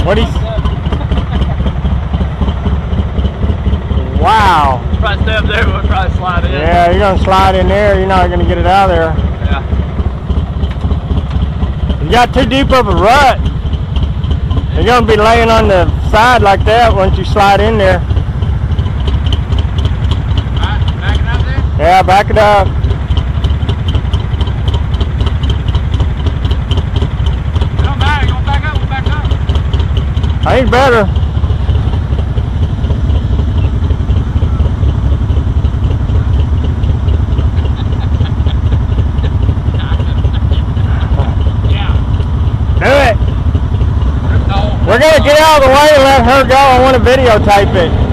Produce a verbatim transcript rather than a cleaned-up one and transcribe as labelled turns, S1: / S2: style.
S1: What do you? Wow.
S2: Probably stay up there, we'll probably slide in.
S1: Yeah, you're gonna slide in there. You're not gonna get it out of there.
S2: Yeah.
S1: You got too deep of a rut. You're gonna be laying on the side like that once you slide in there.
S2: Alright, back it up there?
S1: Yeah, back it up.
S2: It don't matter, you want to back up, we'll back up.
S1: I ain't better. Do it! We're gonna get out of the way and let her go. I want to videotape it.